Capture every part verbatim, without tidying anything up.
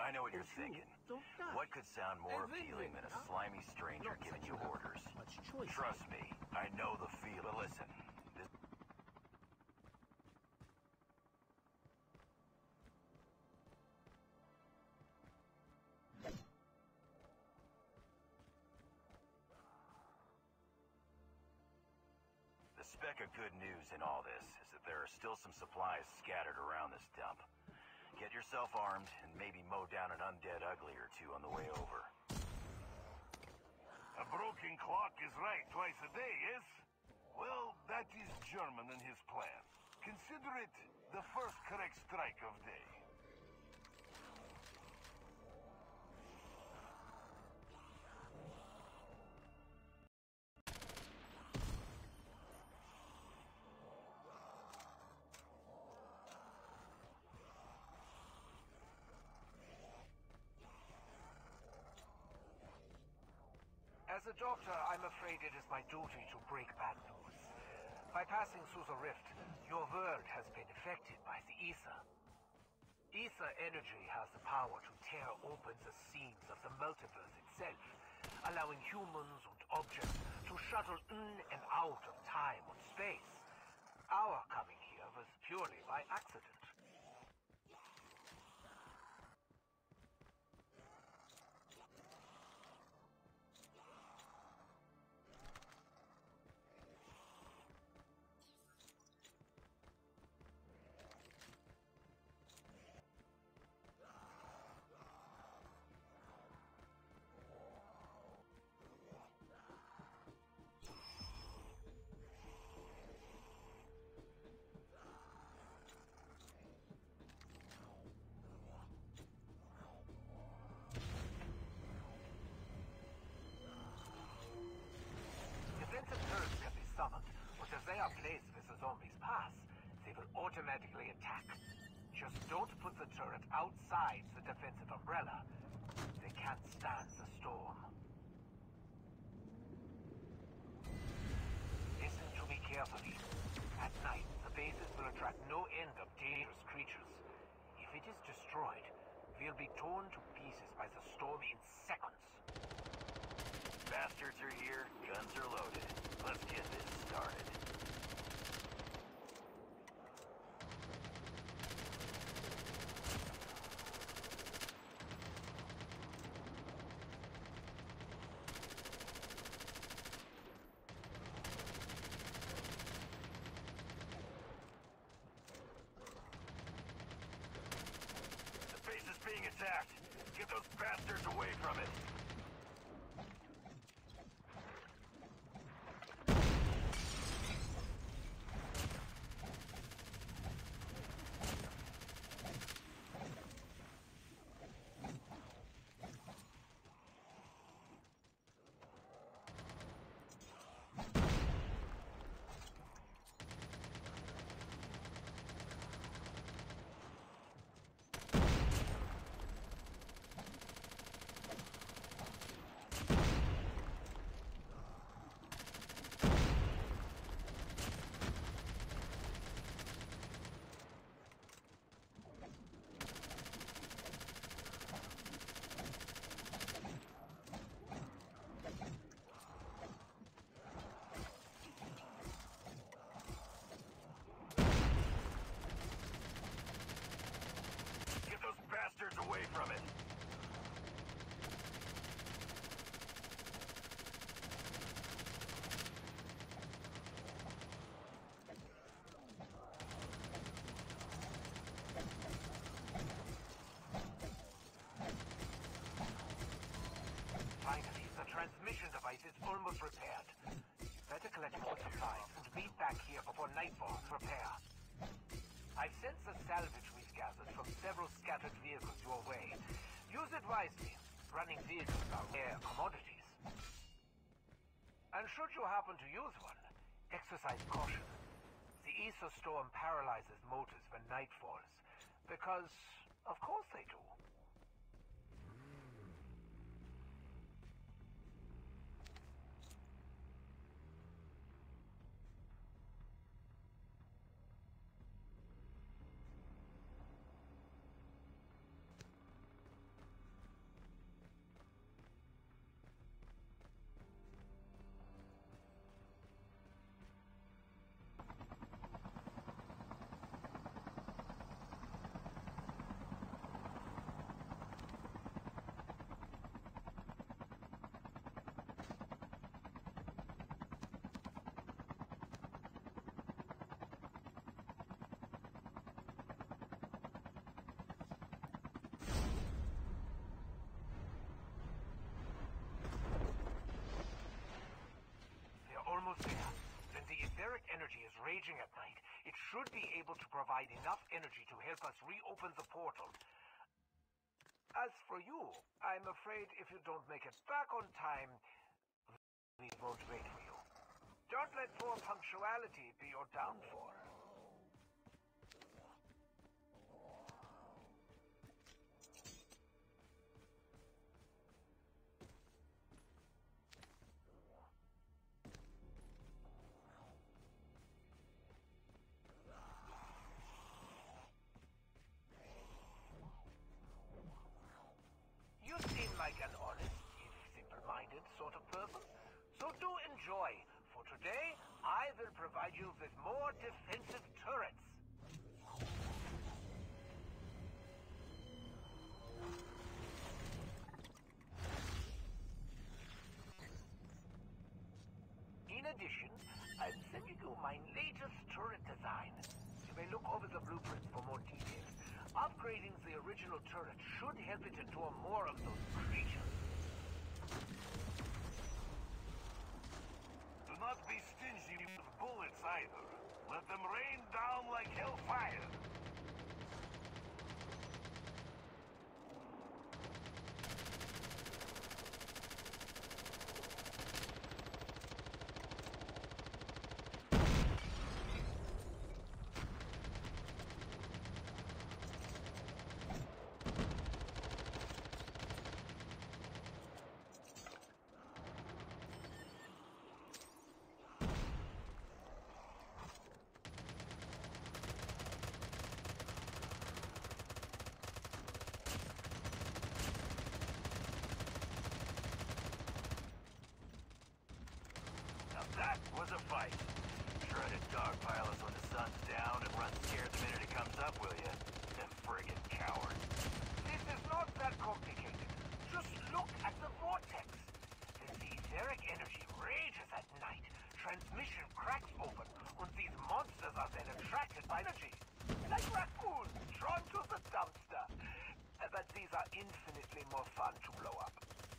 I know what you're thinking. What could sound more appealing than a slimy stranger giving you orders? Trust me, I know the feel. But listen, this... The speck of good news in all this is that there are still some supplies scattered around this dump. Get yourself armed and maybe mow down an undead ugly or two on the way over. A broken clock is right twice a day, yes? Well, that is German in his plan. Consider it the first correct strike of day. As a doctor, I'm afraid it is my duty to break bad news. By passing through the rift, your world has been affected by the ether. Ether energy has the power to tear open the seams of the multiverse itself, allowing humans and objects to shuttle in and out of time and space. Our coming here was purely by accident. Defensive turrets can be summoned, but if they are placed where the zombies pass, they will automatically attack. Just don't put the turret outside the defensive umbrella. They can't stand the storm. Listen to me carefully. At night, the bases will attract no end of dangerous creatures. If it is destroyed, we'll be torn to pieces by the storm in seconds. Bastards are here, guns are loaded. Let's get this started. The base is being attacked. Get those bastards away from it. Bastards away from it! Finally, the transmission device is almost repaired. You better collect more supplies and meet back here before nightfall to repair. I've sent the salvage we've gathered from several scattered vehicles your way. Use it wisely. Running vehicles are rare commodities. And should you happen to use one, exercise caution. The ether storm paralyzes motors when night falls. Because, of course they do. raging at night, it should be able to provide enough energy to help us reopen the portal. As for you, I'm afraid if you don't make it back on time, we won't wait for you. Don't let poor punctuality be your downfall. You seem like an honest, if simple-minded sort of person, so do enjoy. For today, I will provide you with more defensive turrets. In addition, I'm sending you my latest turret design. You may look over the blueprints for more details. Upgrading the original turret should help it endure more of those creatures. Do not be stingy with bullets either. Let them rain down like hellfire. That was a fight. Try to dogpile us when the sun's down and run scared the minute it comes up, will you? Them friggin' coward. This is not that complicated. Just look at the vortex. As the etheric energy rages at night, transmission cracks open, and these monsters are then attracted by energy. Like raccoons drawn to the dumpster. Uh, But these are infinitely more fun to blow up.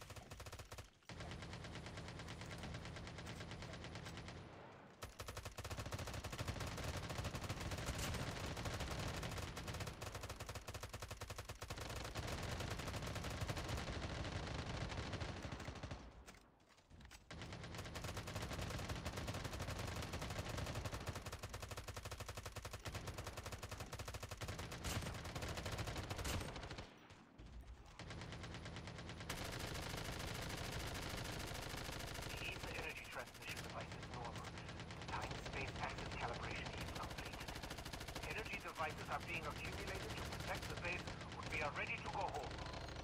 Keep the energy transmission devices normal. Time-space axis calibration is completed. Energy devices are being accumulated to protect the base when we are ready to go home.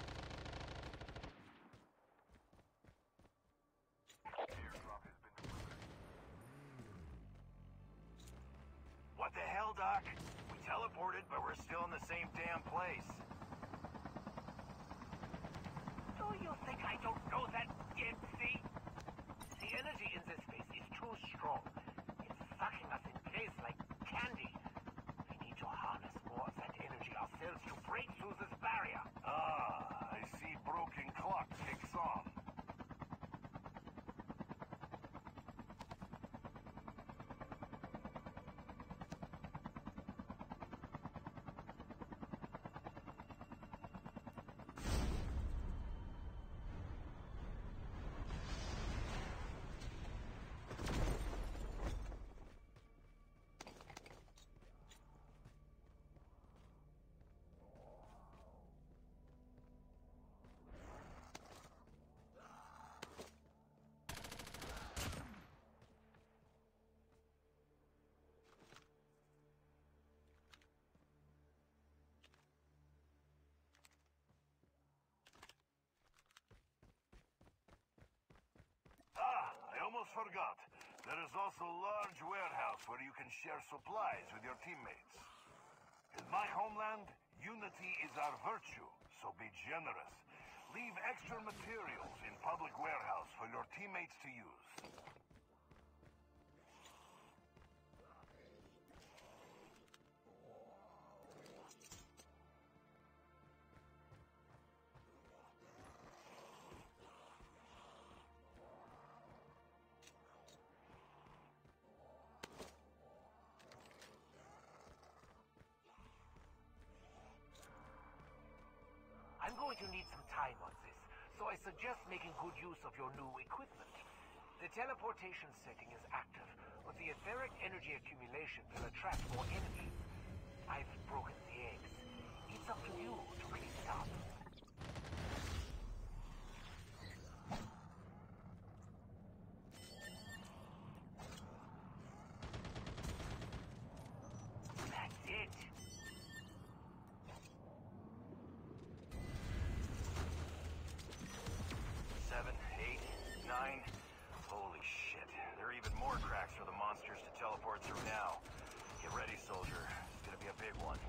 Airdrop has been delivered. What the hell, Doc? We teleported, but we're still in the same damn place. Do you think I don't know that, Dempsey? The energy in this space is too strong. It's sucking us in place like candy. We need to harness more of that energy ourselves to break through this barrier. Ah, I see broken clock ticks on. Ah, I almost forgot. There is also a large warehouse where you can share supplies with your teammates. In my homeland, unity is our virtue, so be generous. Leave extra materials in public warehouse for your teammates to use. I'm going to need some time on this, so I suggest making good use of your new equipment. The teleportation setting is active, but the etheric energy accumulation will attract more enemies. I've broken the eggs. It's up to you to clean it up. That's it. Seven, eight, nine. Holy shit. There are even more cracks for the monsters to teleport through now. Get ready, soldier. It's gonna be a big one.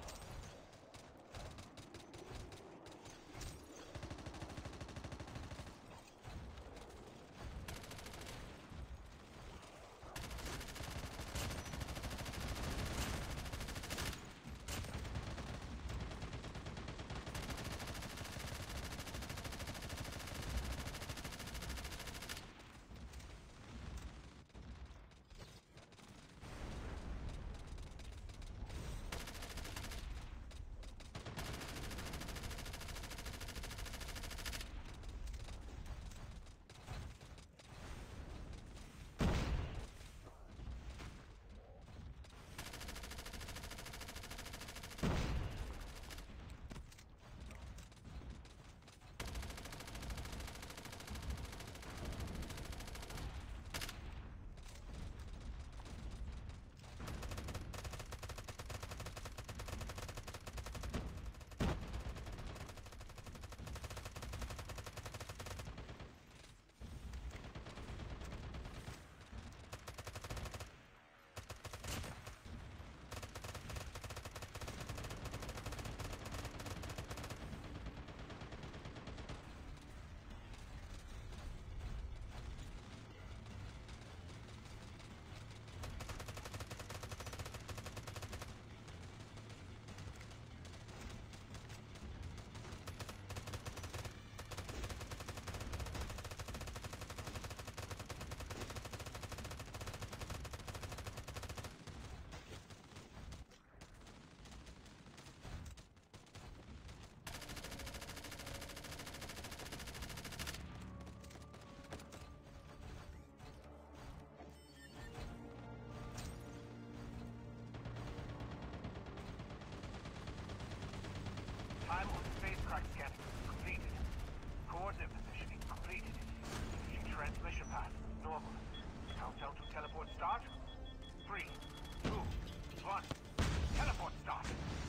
Time with spacecraft scanning completed. Coordinate positioning completed. Switching transmission path normal. Countdown to teleport start. Three, two, one. Teleport start.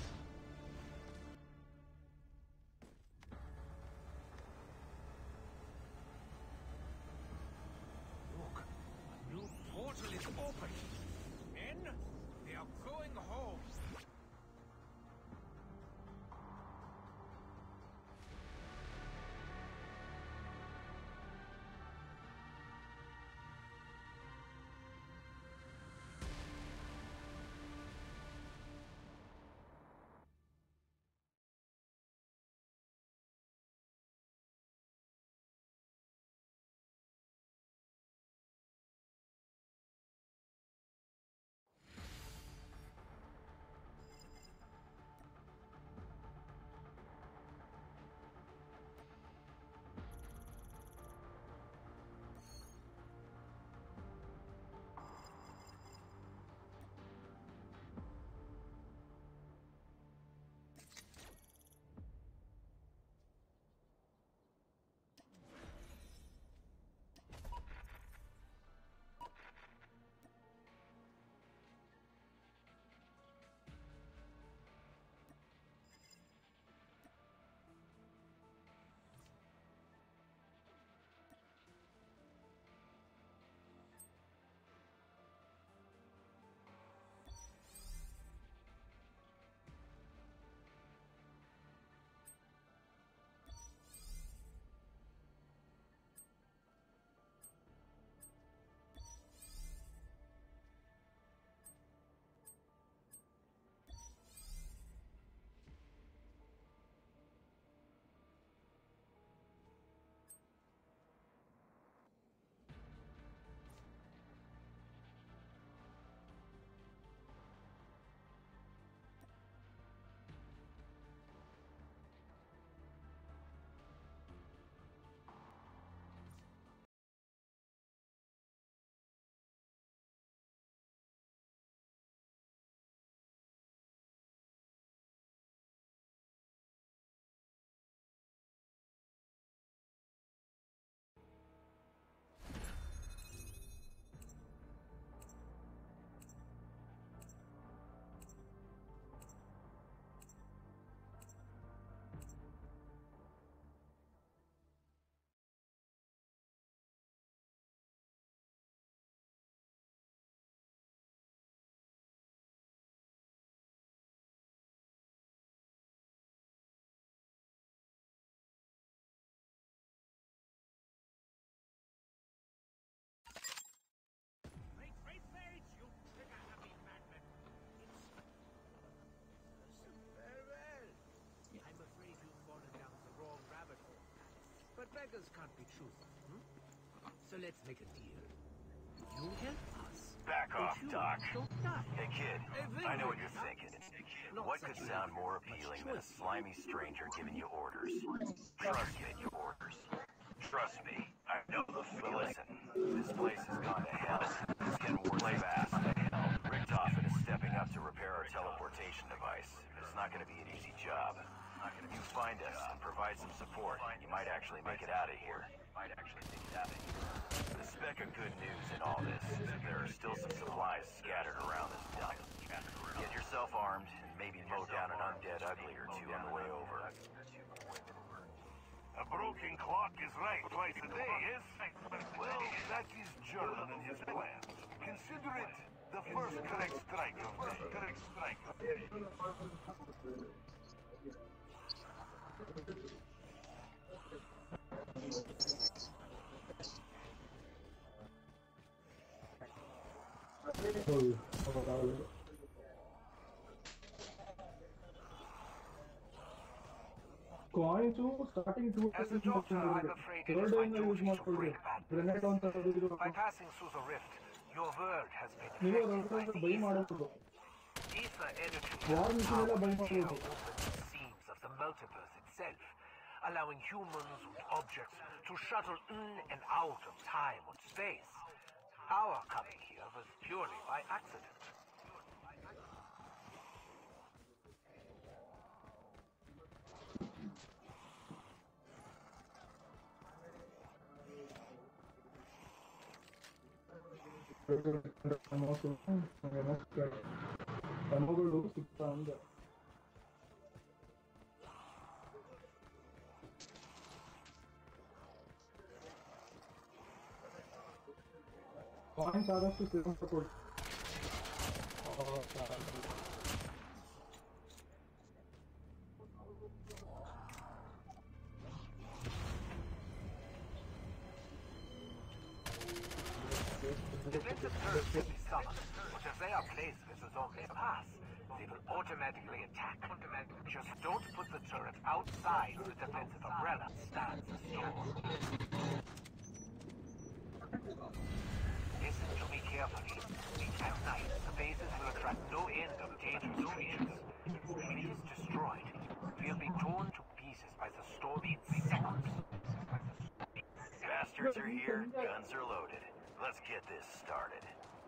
Look, a new portal is open. Men, they are going home. can't be choosers, hmm? So let's make a deal. You help us. Back but off, you Doc. don't die. Hey, kid, A I know what win-win, you're huh? thinking. Not What such could a sound win, more much appealing than a choice. slimy stranger giving you orders? Trust me, your orders. Trust me, I know the feeling. Listen, this place has gone to hell. It's getting worse fast. Richtofen is stepping up to repair our teleportation device. It's not going to be an easy job. You find us and provide some support, you might actually make it out of here. The speck of good news in all this is that there are still some supplies scattered around this dump. Get yourself armed and maybe mow down an undead ugly or two on the way over. A broken clock is right twice a day, yes? Well, that is German in his plans. Consider it the first correct strike of the day. Correct strike of the day. Coins starting to As a doctor, I'm afraid it third is my time use duty to ಮಾಡ್ಕೊಳ್ಳಿ break bad grenade news. ಅಂತ ಹೇಳಿದ್ರು By passing through the rift, your world has been ನೀವು affected by ಅದರ the by ether. ಮಾಡಬಹುದು Ether energy war has mission ಎಲ್ಲ power by to tear ಮಾಡಬಹುದು open the seams of the multiverse itself, allowing humans and objects to shuttle in and out of time and space. Our coming here was purely by accident. ಕಮಗಳು ಸಿಗ್ತಾ ಅಂದೆ coins ಆದಷ್ಟು save ಕೊಡಿ Defensive turrets can be summoned, but if they are placed with the zone they pass, they will automatically attack. Just don't put the turret outside the defensive umbrella stands a storm. Listen to me carefully. At night, the bases will attract no end of dangerous creatures. When it is destroyed, we'll be torn to pieces by the storm in seconds. Bastards are here, guns are loaded. Let's get this started.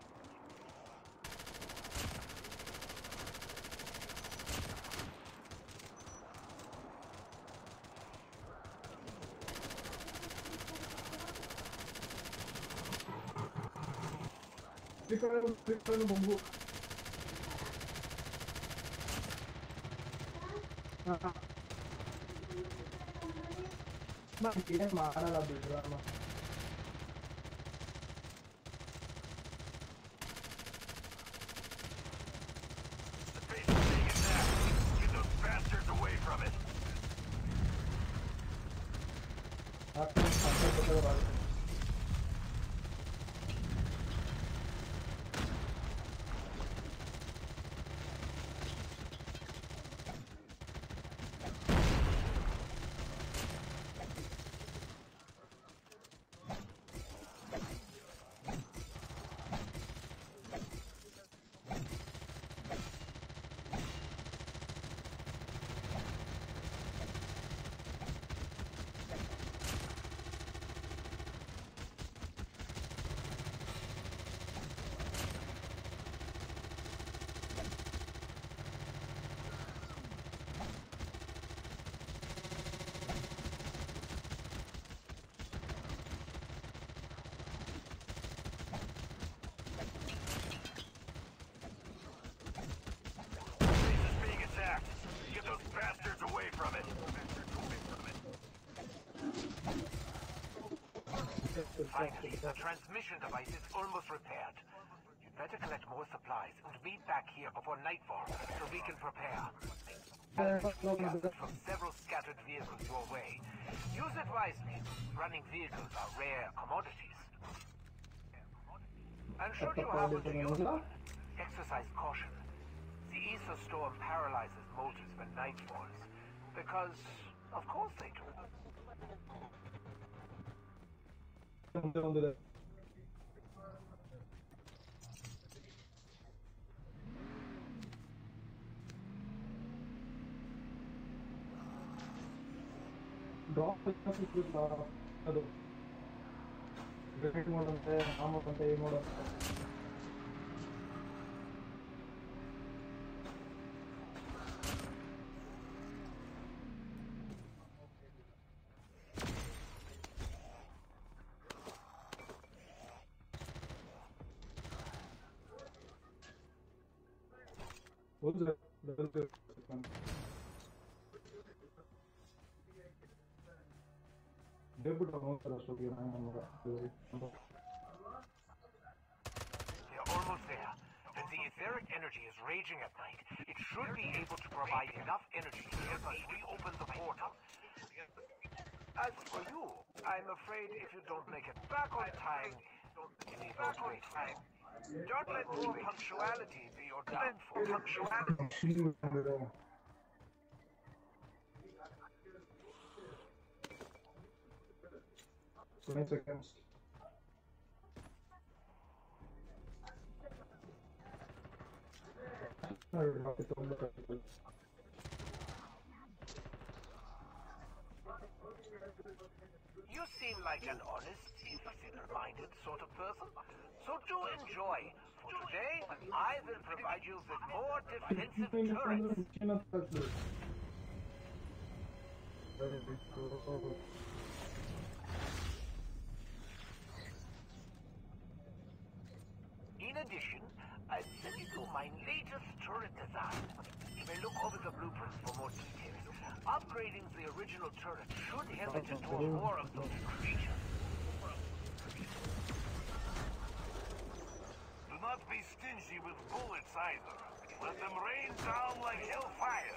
ಬೊಂಬು ಏನ್ ಮಾಡಲ್ಲ ಬಿಡ್ರಮ್ಮ Finally, the transmission device is almost repaired. You'd better collect more supplies and meet back here before nightfall so we can prepare. Gathered from several scattered vehicles your way. Use it wisely. Running vehicles are rare commodities. And should you happen to use one, exercise caution. The ether storm paralyzes motors when night falls. Because, of course they do. ಮುಂದೆ ಒಂದಿದೆ. Drop ಸಿಕ್ಕಿಲ್ಲ ಅದು grade ಮಾಡಂತೆ ನಾಮಕ್ಕಂತೆ ಏನು ಮಾಡೋಂತ ಹೋದ್ರೆ They're almost there. And the etheric energy is raging at night. It should be able to provide enough energy to help us reopen the portal. As for you, I'm afraid if you don't make it back on time, you need not wait for it. Don't let poor punctuality be your downfall. Punctuality. twenty seconds. You seem like an honest, single-minded sort of person, so do enjoy. For today, I will provide you with more defensive turrets. In addition, I'll send you to my latest turret design. You may look over the blueprints for more details. Upgrading the original turret should help it to store more of those creatures. Do not be stingy with bullets either. Let them rain down like hellfire.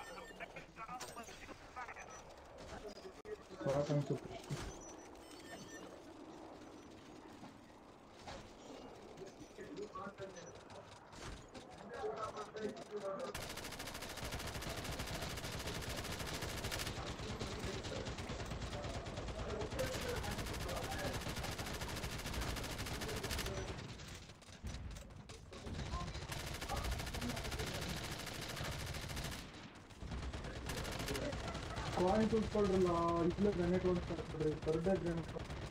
Coin ಉಳ್ಕೊಳ್ಳಲ್ಲ ಇಲ್ಲೇ grenade ಒಂದು ಹಾಕ್ಬಿಡ್ರಿ birthday grenade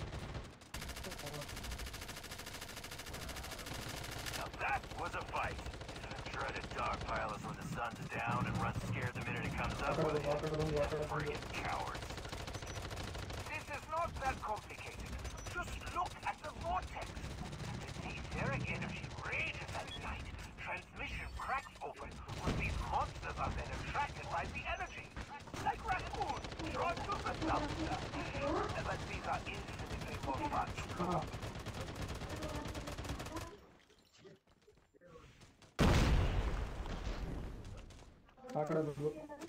Now that was a fight. Try to dogpile us when the sun's down and run scared the minute it comes up with you. Friggin' cowards. This is not that complicated. Just look at the vortex. The etheric energy rages at night. Transmission cracks open when these monsters are then attracted by the energy. Like raccoons drawn to the dumpster. But these are infinitely more fun. ಆ ಕಡೆ ಬಂದು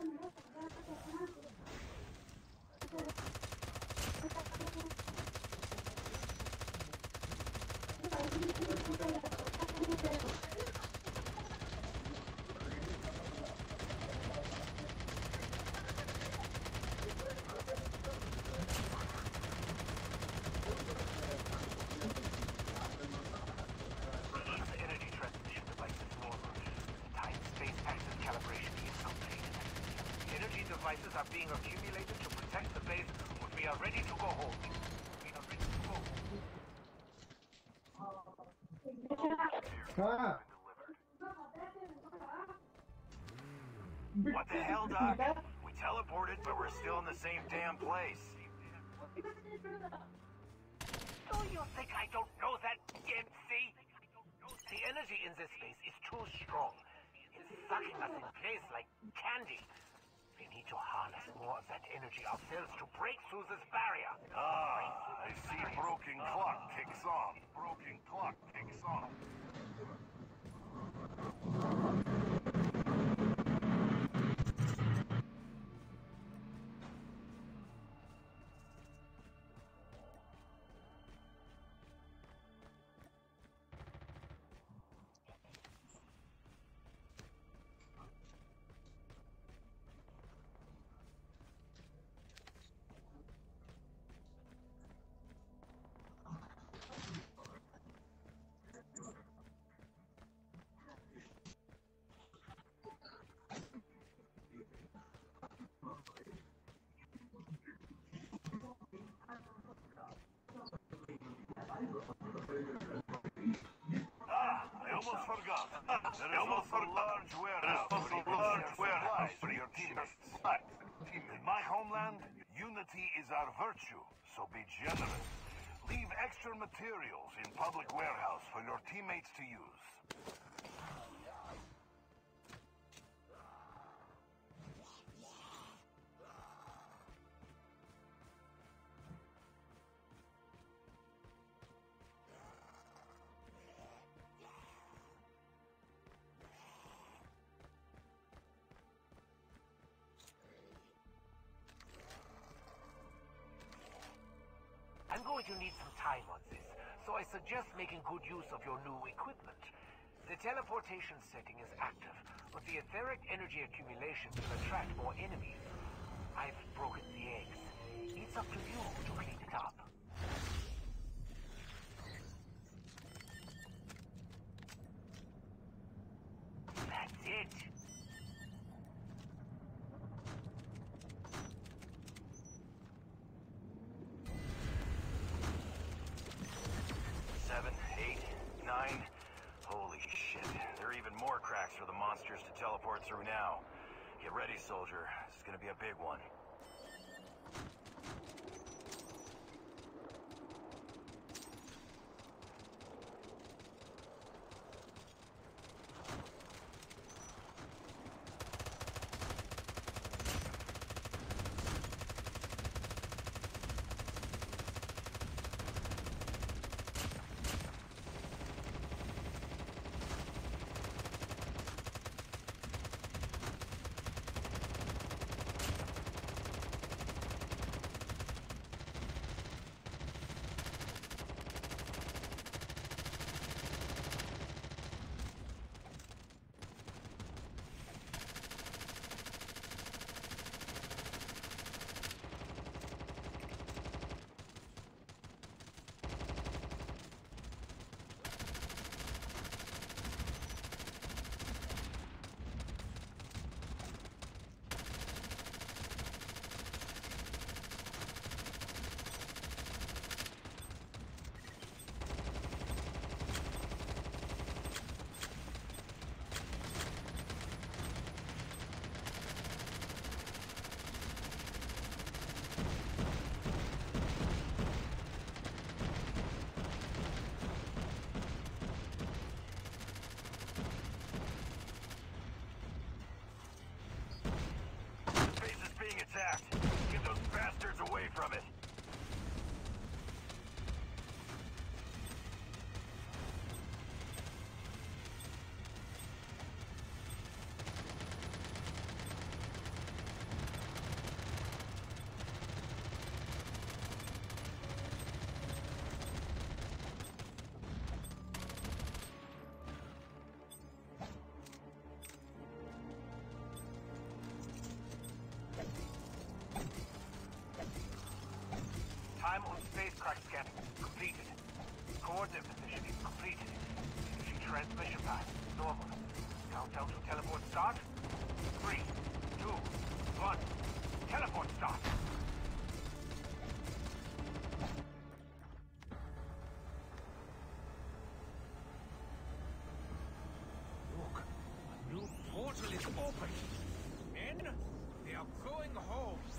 Devices are being accumulated to protect the base when we are ready to go home. We are ready to go home. Ah. What the hell, Doc? We teleported, but we're still in the same damn place. Do you think I don't know that, M C? The energy in this space is too strong. It's sucking us in place like candy. We need to harness more of that energy ourselves to break through this barrier. Ah, I see broken clock ticks off. Broken clock ticks off. Ah, I almost forgot. There is also a large warehouse where you can share supplies with your teammates. In my homeland, unity is our virtue, so be generous. Leave extra materials in public warehouse for your teammates to use. I'm going to need some time on this, so I suggest making good use of your new equipment. The teleportation setting is active, but the etheric energy accumulation will attract more enemies. I've broken the eggs. It's up to you to clean it up. That's it. Seven, eight, nine. Holy shit. There are even more cracks for the monsters to teleport through now. Get ready, soldier. This is gonna be a big one. Being attacked. Get those bastards away from it. Time on spacecraft scanning completed. Coordinate positioning completed. Energy transmission path normal. Countdown to teleport start. Three, two, one. Teleport start. Look, a new portal is open. Men, they are going home.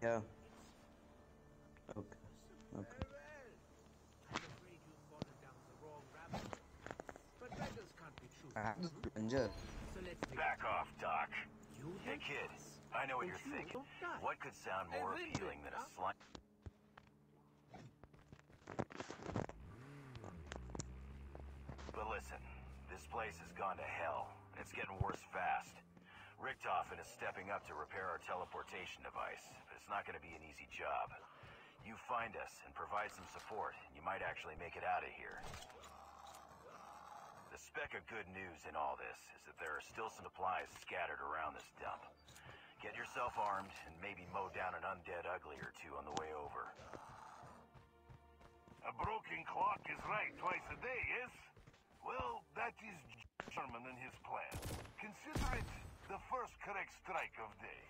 Yeah. Okay. Okay. I'm afraid you've fallen down the wrong rabbit hole. But beggars can't be I have this choosers. plunger. So let's begin. Back off, Doc. You Hey, help kid. us, I know what and you're you thinking. don't die. What could sound more Avenge appealing it, than a huh? slime? But listen, this place has gone to hell. It's getting worse fast. Richtofen is stepping up to repair our teleportation device, but it's not going to be an easy job. You find us and provide some support, and you might actually make it out of here. The speck of good news in all this is that there are still some supplies scattered around this dump. Get yourself armed and maybe mow down an undead ugly or two on the way over. A broken clock is right twice a day, yes? Well, that is German in his plan. Consider it the first correct strike of day.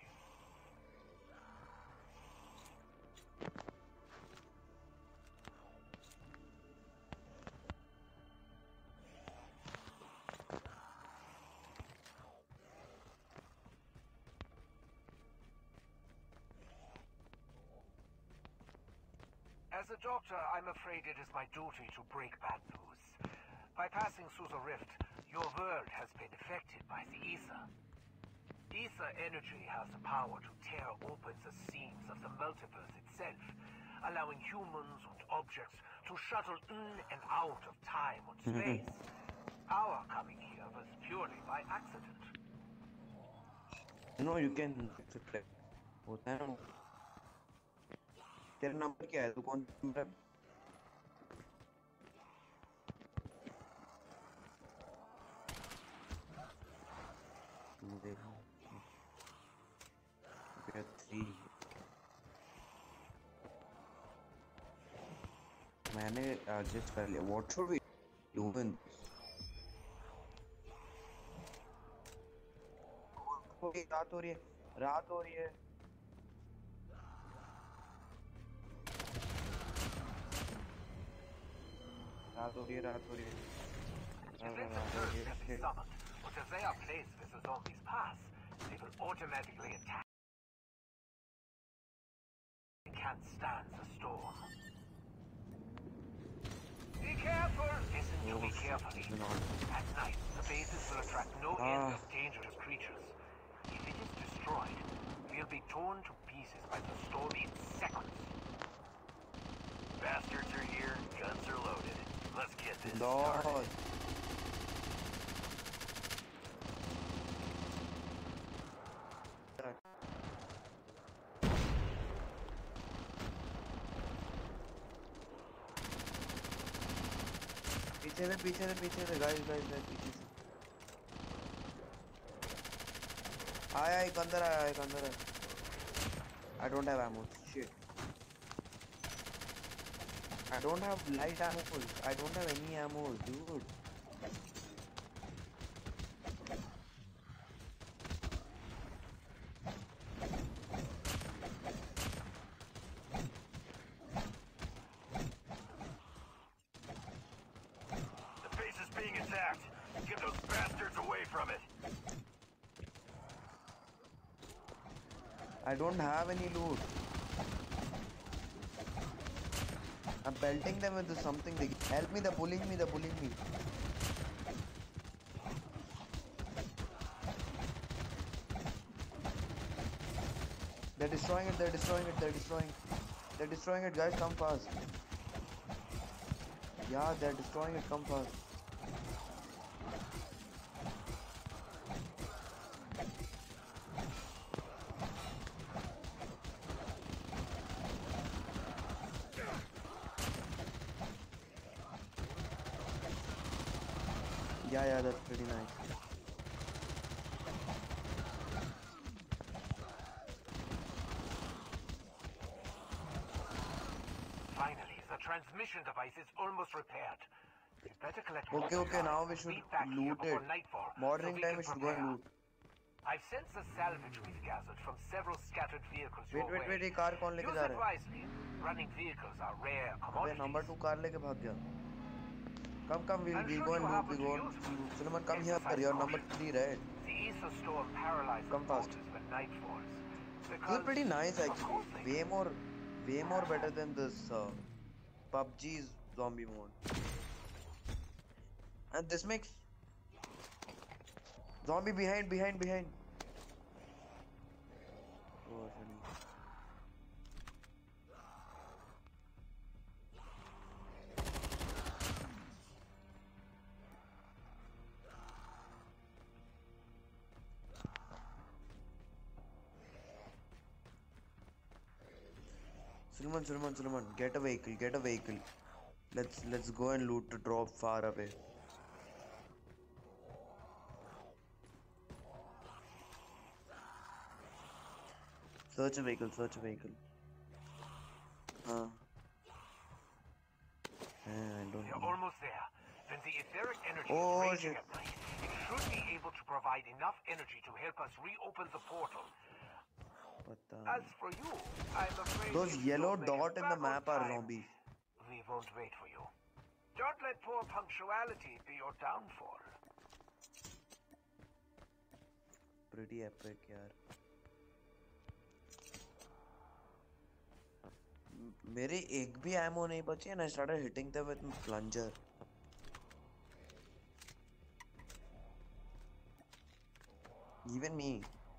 As a doctor, I'm afraid it is my duty to break bad news. By passing through the rift, your world has been affected by the ether. Ether energy has the power to tear open the seams of the multiverse itself, allowing humans and objects to shuttle in and out of time and space. Our coming here was purely by accident. You know you can reflect. होता है ना. तेरा number क्या है? तू कौन सा number है? देखो. We are three. मैंने adjust कर लिया. What should we do in this? रात हो रही है. रात हो रही है. रात हो रही है. रात हो रही है. Defensive turrets can be summoned, but if they are placed where the zombies pass, they will automatically attack. They can't stand the storm. Be careful! Listen to me carefully. At night, the bases will attract no end of dangerous creatures. If it is destroyed, we'll be torn to pieces by the storm in seconds. Bastards are here, guns are loaded. Let's get this Lord. started. पीछे से पीछे से पीछे से guys guys guys पीछे से आया एक अंदर आया एक अंदर आया. I don't have ammo. Shit. I don't have light ammo. I don't have any ammo, dude. The base is being attacked. Get those bastards away from it. I don't have any loot. I'm pelting them with something. They help me. They're bullying me. They're bullying me. They're destroying it. They're destroying it. They're destroying. They're destroying it, guys. Come fast. Yeah, they're destroying it. Come fast. Yeah, yeah, that's pretty nice. Finally, the transmission device is almost repaired. You better collect Okay, more okay, supplies now we and should beat back here loot before it. nightfall, Morning so we time can we should go and prepare. loot. I've sent the salvage we've gathered from several scattered vehicles Wait, your wait, way. wait, ये car कौन लेके Use जा रहा है? wisely. Running vehicles are rare अबे commodities. number two car लेके भाग गया. Come, come, we'll, I'm we'll sure go you and loot. happen We to go use and one. loot. Suleiman, come here. Exercise You're number caution. three, right? The ether storm paralyzes Come fast. porters when night falls, This is Because, pretty nice of actually. course they Way do. more, way more better than this uh, P U B G's zombie mode. And this makes zombie behind, behind, behind. Oh, funny. Sulman, Sulman, Sulman, get a vehicle, get a vehicle. Let's let's go and loot the drop far away. Search a vehicle, search a vehicle. Huh? Eh, I don't You're know. almost there. When the etheric energy Oh, is raging shit. at night, it should be able to provide enough energy to help us reopen the portal. What the? As for you, I'm afraid Those if you yellow don't make dot in the travel map are time, zombies. we won't wait for you. Don't let poor punctuality be your downfall. Pretty epic, यार. म- मेरे एक भी ammo नहीं बचे and I started hitting them with my plunger. Even me.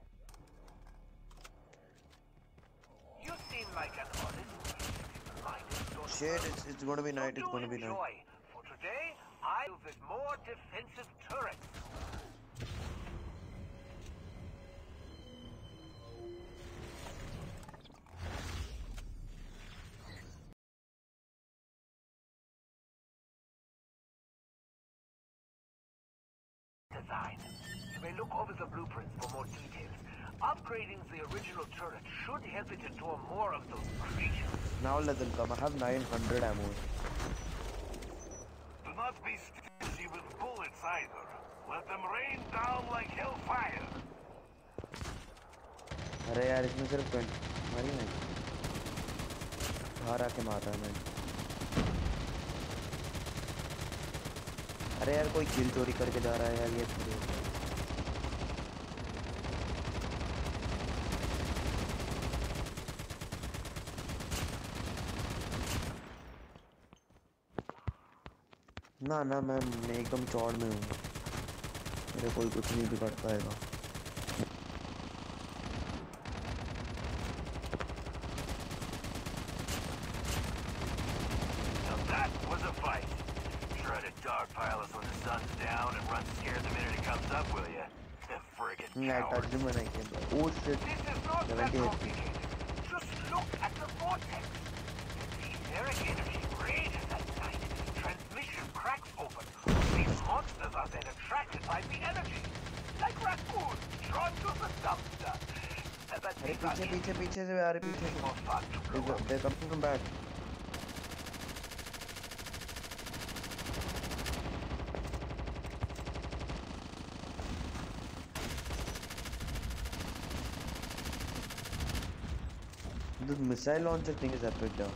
You seem like an honest, minded sort of Shit, person. it's it's gonna be So night. It's do gonna be night. enjoy. For today, I with more defensive turrets. Design. You may look over the blueprints for more details. Upgrading the original turret should help it endure more of those creatures. Now let them come. I have nine hundred ammo. Do not be stingy with bullets either. Let them rain down like hellfire. अरे यार इसमें सिर्फ twenty मारी नहीं बाहर आके मार रहा है मैं अरे यार कोई किल चोरी करके जा रहा है यार ये ना ना मैं मैं एकदम चौड़ में हूँ मेरे कोई कुछ नहीं बिगाड़ पाएगा Now that was a fight. Try to dogpile us when the sun's down and run scared the minute it comes up, will ya? Friggin' I coward. touched him when I came back. Oh shit. This is not that seventy H P. complicated. Just look at the vortex. The etheric energy rages at night. Transmission cracks open. These monsters are then attracted by the energy. Like raccoons drawn to the dumpster. Uh, But अरे these are पीछे पीछे पीछे से आ रहे पीछे से more fun to blow up. They're coming from back. This missile launcher thing is epic though.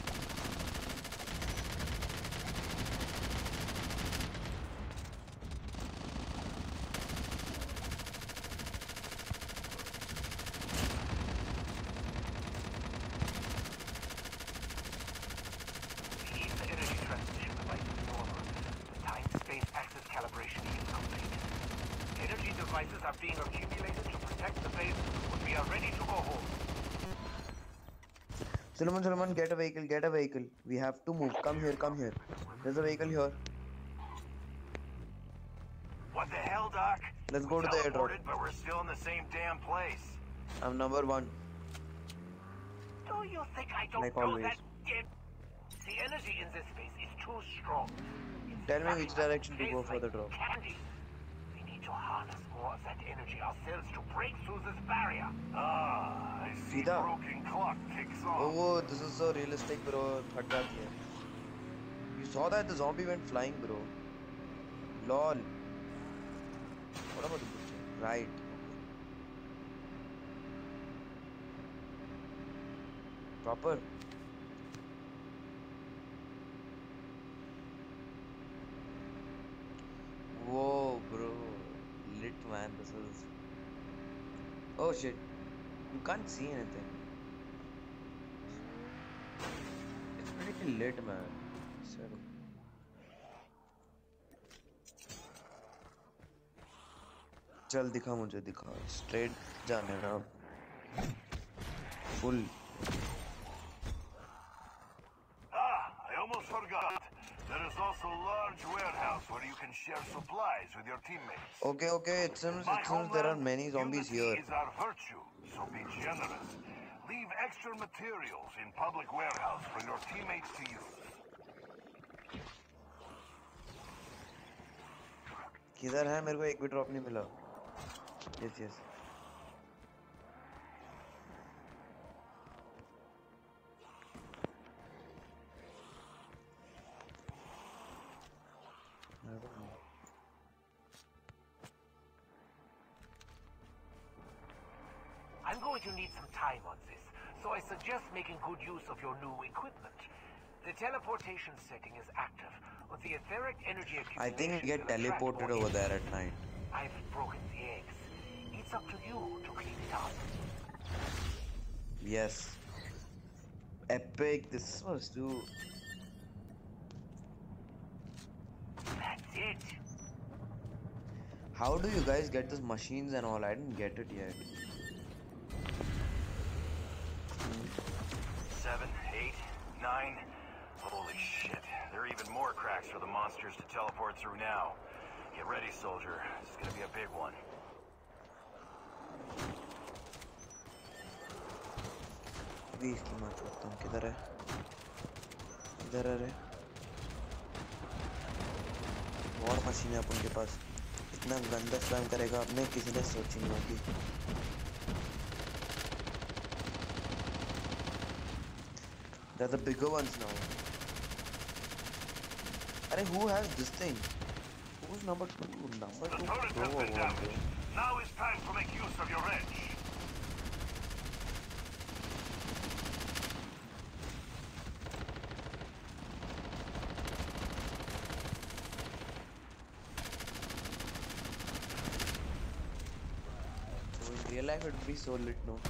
Keep the energy transmission devices in order. The time-space axis calibration is complete. Energy devices are being accumulated to protect the base when we are ready to go home. Solomon, Solomon, get a vehicle, get a vehicle. We have to move. Come here, come here. There's a vehicle here. What the hell, Doc? Let's We go to the airdrop. teleported, but we're still in the same damn place. I'm number one. Do you think I don't Like know always. that? Yeah. The energy in this space is too strong. It's Tell me sucking which us direction to place go for like the drop. Candy. We need to harness more of that energy ourselves to break through this barrier. Ah, I see Sida. broken clock ticks off. Oh, this is so realistic, bro. Thak jati hai. You saw that the zombie went flying, bro. Lol. What about the picture? Right. Proper. Whoa, bro. Lit man, this is. Oh shit. You can't see anything. It's pretty lit, man. So, चल दिखा मुझे दिखा. Straight जाने का. Full. Ah, I almost forgot. There is also a large warehouse where you can share supplies with your teammates. Okay, okay. It seems, My it seems there are homeland, many zombies unity here. is our virtue, so be generous. Leave extra materials in public warehouse for your teammates to use. किधर है? मेरे को एक भी drop नहीं मिला. Yes, yes. I don't know. I'm going to need some time on this, so I suggest making good use of your new equipment. The teleportation setting is active, with the etheric energy accumulation. I think we get will attract teleported more over there at enemies. night. I've broken the eggs. It's up to you to clean it up. Yes. Epic. This was too. That's it. How do you guys get these machines and all? I didn't get it yet. Seven, eight, nine. Holy shit. There are even more cracks for the monsters to teleport through now. Get ready, soldier. This is gonna be a big one. अभी इसकी मार छोड़ता हूँ. किधर है? किधर है रे? और मशीन है अपन के पास. इतना गंदा स्लैम करेगा अपने किसी ने सोची नहीं होगी. They're the bigger ones now. अरे who has this thing? Who's number two? Number The two. turret has been damaged. Now is time to make use of your wrench. So in real life it would be so lit, no?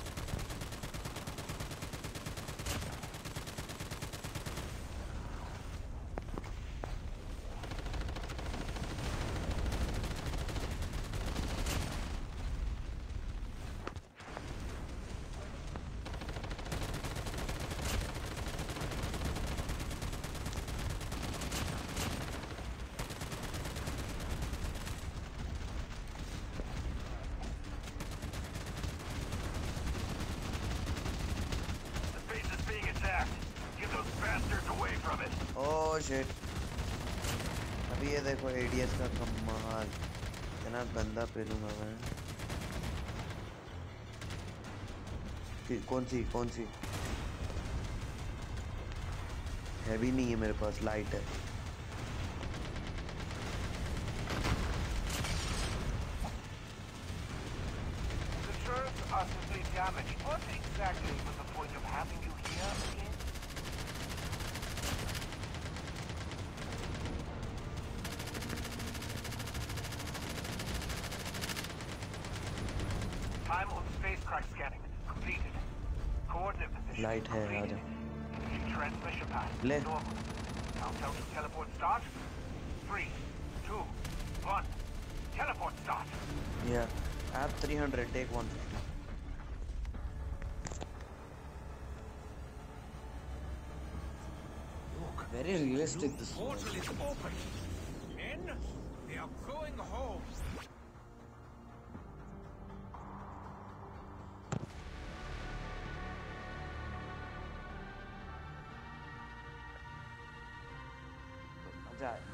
The base is being attacked. Get those bastards away from it. Oh shit. अभी ये देखो A D S का कमाल. इतना गंदा पेलूंगा मैं. कि- कौन सी कौन सी? हैवी नहीं है मेरे पास, लाइट है. The turrets are simply damaged. What exactly was the point of having you here again? Time on spacecraft scanning completed. Coordinate position Light है, completed. आजा. Transmission path ले. normal. Countdown to teleport start. Three, two, one. Teleport start. Yeah. App three hundred, take one fifty. Look, Very realistic this new was. portal is open. Men, they are going home. मजा आया.